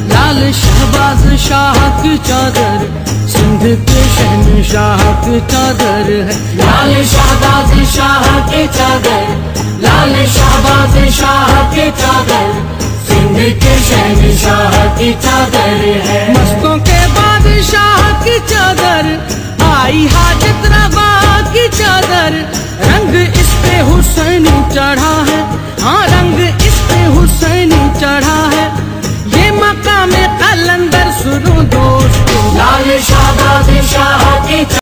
लाल शहबाज शाह की चादर सिंध के शहनशाह की चादर है। लाल शहबाज शाह की चादर, लाल शहबाज शाह की चादर, सिंध के शहनशाह की चादर है। मस्तों के बादशाह की चादर, आई हाजत रवा की चादर, रंग इस पे हुसैनी चढ़ा है, हाँ रंग इस पे हुसैनी चढ़ा है। ये मकाम कलंदर सुनो दोस्तों, लाल शहबाज शाह की